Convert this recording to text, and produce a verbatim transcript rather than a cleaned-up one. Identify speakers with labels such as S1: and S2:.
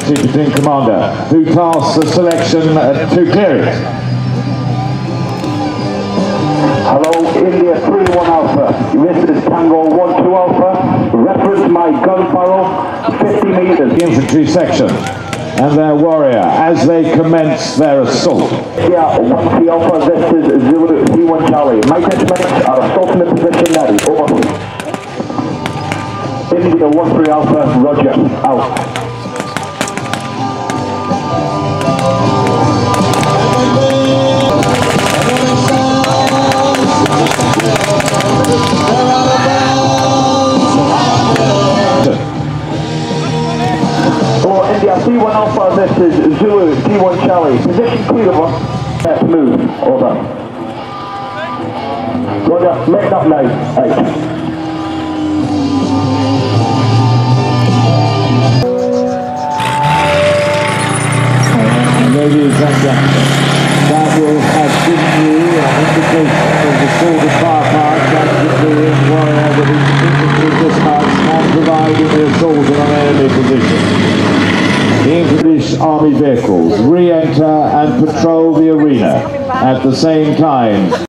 S1: Infantry Platoon Commander, who tasks the selection uh, to clear it.
S2: Hello, India three one Alpha. This is Tango one two Alpha. Reference my gun barrel, fifty meters.
S1: The Infantry Section and their warrior as they commence their assault.
S2: Yeah, one three Alpha, this is Zulu three one Charlie. My detachments are assaulting the position now. Over. India one three Alpha, Roger, out. For India three one Alpha, this is Zulu three one Charlie. Position clear of us. Let's move. Over. Roger, make up now. Out.
S1: Ladies and gentlemen, that will have given you an indication of the sort of firepower captain warrior that is typically dispatched and providing the assault on an enemy position. The English Army vehicles re-enter and patrol the arena at the same time.